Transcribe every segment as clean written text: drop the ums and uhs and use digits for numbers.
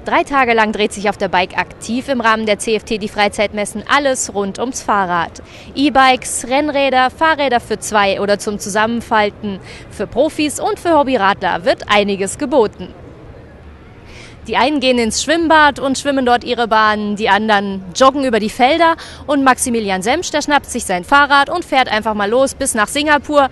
3 Tage lang dreht sich auf der Bike aktiv im Rahmen der CFT die Freizeitmessen alles rund ums Fahrrad. E-Bikes, Rennräder, Fahrräder für 2 oder zum Zusammenfalten. Für Profis und für Hobbyradler wird einiges geboten. Die einen gehen ins Schwimmbad und schwimmen dort ihre Bahnen, die anderen joggen über die Felder und Maximilian Semsch, der schnappt sich sein Fahrrad und fährt einfach mal los bis nach Singapur,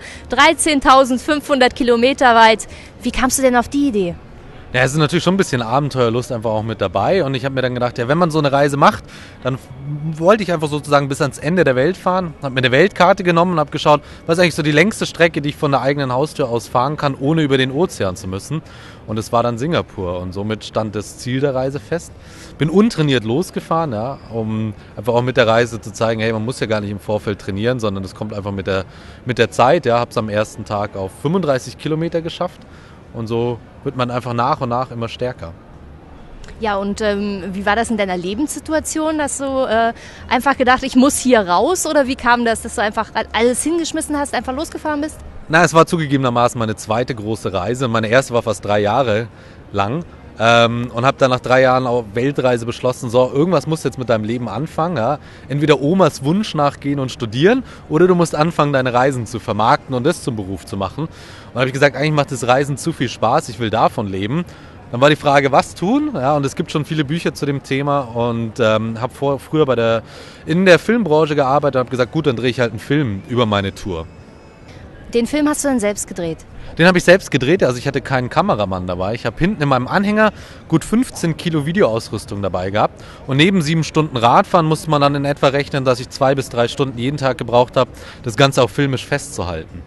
13.500 Kilometer weit. Wie kamst du denn auf die Idee? Ja, es ist natürlich schon ein bisschen Abenteuerlust einfach auch mit dabei und ich habe mir dann gedacht, ja, wenn man so eine Reise macht, dann wollte ich einfach sozusagen bis ans Ende der Welt fahren, habe mir eine Weltkarte genommen und habe geschaut, was ist eigentlich so die längste Strecke, die ich von der eigenen Haustür aus fahren kann, ohne über den Ozean zu müssen, und es war dann Singapur und somit stand das Ziel der Reise fest. Bin untrainiert losgefahren, ja, um einfach auch mit der Reise zu zeigen, hey, man muss ja gar nicht im Vorfeld trainieren, sondern das kommt einfach mit der Zeit, ja, habe es am ersten Tag auf 35 Kilometer geschafft. Und so wird man einfach nach und nach immer stärker. Ja, und wie war das in deiner Lebenssituation? Hast du einfach gedacht, ich muss hier raus? Oder wie kam das, dass du einfach alles hingeschmissen hast, einfach losgefahren bist? Na, es war zugegebenermaßen meine zweite große Reise. Meine erste war fast 3 Jahre lang. Und habe dann nach 3 Jahren auf Weltreise beschlossen, so, irgendwas musst du jetzt mit deinem Leben anfangen. Ja? Entweder Omas Wunsch nachgehen und studieren oder du musst anfangen, deine Reisen zu vermarkten und das zum Beruf zu machen. Und dann habe ich gesagt, eigentlich macht das Reisen zu viel Spaß, ich will davon leben. Dann war die Frage, was tun? Ja, und es gibt schon viele Bücher zu dem Thema und habe früher in der Filmbranche gearbeitet und habe gesagt, gut, dann drehe ich halt einen Film über meine Tour. Den Film hast du dann selbst gedreht? Den habe ich selbst gedreht, also ich hatte keinen Kameramann dabei. Ich habe hinten in meinem Anhänger gut 15 Kilo Videoausrüstung dabei gehabt. Und neben 7 Stunden Radfahren musste man dann in etwa rechnen, dass ich 2 bis 3 Stunden jeden Tag gebraucht habe, das Ganze auch filmisch festzuhalten.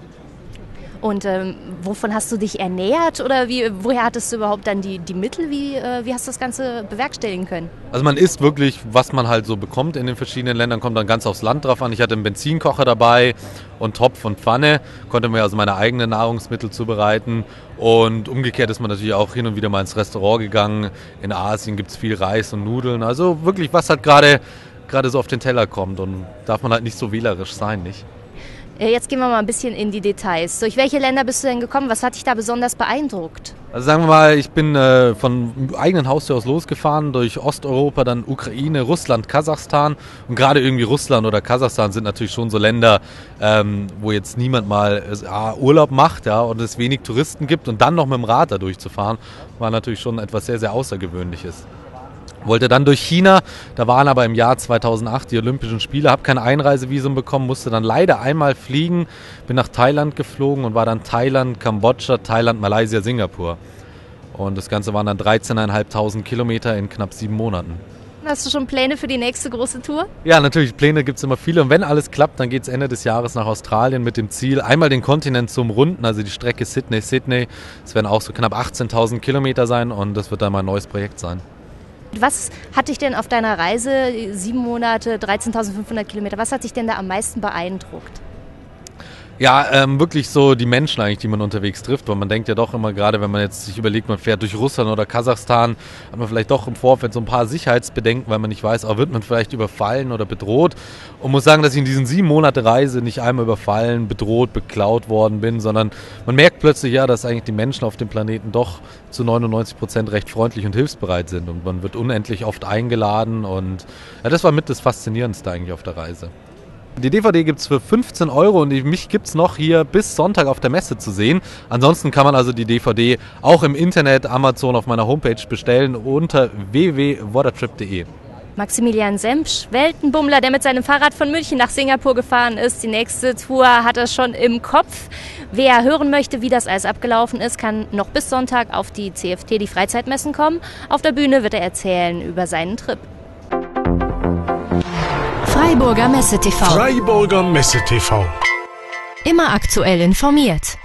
Und wovon hast du dich ernährt oder woher hattest du überhaupt dann die Mittel? Wie hast du das Ganze bewerkstelligen können? Also man isst wirklich, was man halt so bekommt in den verschiedenen Ländern, kommt dann ganz aufs Land drauf an. Ich hatte einen Benzinkocher dabei und Topf und Pfanne, konnte mir also meine eigenen Nahrungsmittel zubereiten. Und umgekehrt ist man natürlich auch hin und wieder mal ins Restaurant gegangen. In Asien gibt es viel Reis und Nudeln. Also wirklich, was halt gerade so auf den Teller kommt. Und darf man halt nicht so wählerisch sein, nicht? Jetzt gehen wir mal ein bisschen in die Details. Durch welche Länder bist du denn gekommen? Was hat dich da besonders beeindruckt? Also sagen wir mal, ich bin von eigenen Haustür aus losgefahren, durch Osteuropa, dann Ukraine, Russland, Kasachstan. Und gerade irgendwie Russland oder Kasachstan sind natürlich schon so Länder, wo jetzt niemand mal Urlaub macht, ja, und es wenig Touristen gibt. Und dann noch mit dem Rad da durchzufahren, war natürlich schon etwas sehr, sehr Außergewöhnliches. Wollte dann durch China, da waren aber im Jahr 2008 die Olympischen Spiele, habe kein Einreisevisum bekommen, musste dann leider einmal fliegen, bin nach Thailand geflogen und war dann Thailand, Kambodscha, Thailand, Malaysia, Singapur. Und das Ganze waren dann 13.500 Kilometer in knapp 7 Monaten. Hast du schon Pläne für die nächste große Tour? Ja, natürlich, Pläne gibt es immer viele und wenn alles klappt, dann geht es Ende des Jahres nach Australien mit dem Ziel, einmal den Kontinent zu umrunden, also die Strecke Sydney. Es werden auch so knapp 18.000 Kilometer sein und das wird dann mein neues Projekt sein. Was hat dich denn auf deiner Reise, 7 Monate, 13.500 Kilometer, was hat dich denn da am meisten beeindruckt? Ja, wirklich so die Menschen eigentlich, die man unterwegs trifft, weil man denkt ja doch immer, gerade wenn man jetzt sich überlegt, man fährt durch Russland oder Kasachstan, hat man vielleicht doch im Vorfeld so ein paar Sicherheitsbedenken, weil man nicht weiß, wird man vielleicht überfallen oder bedroht, und muss sagen, dass ich in diesen 7 Monate Reise nicht einmal überfallen, bedroht, beklaut worden bin, sondern man merkt plötzlich ja, dass eigentlich die Menschen auf dem Planeten doch zu 99% recht freundlich und hilfsbereit sind und man wird unendlich oft eingeladen und ja, das war mit das Faszinierendste eigentlich auf der Reise. Die DVD gibt es für 15 € und mich gibt es noch hier bis Sonntag auf der Messe zu sehen. Ansonsten kann man also die DVD auch im Internet, Amazon, auf meiner Homepage bestellen unter www.watertrip.de. Maximilian Semsch, Weltenbummler, der mit seinem Fahrrad von München nach Singapur gefahren ist. Die nächste Tour hat er schon im Kopf. Wer hören möchte, wie das alles abgelaufen ist, kann noch bis Sonntag auf die CFT, die Freizeitmessen, kommen. Auf der Bühne wird er erzählen über seinen Trip. Freiburger Messe TV. Freiburger Messe TV. Immer aktuell informiert.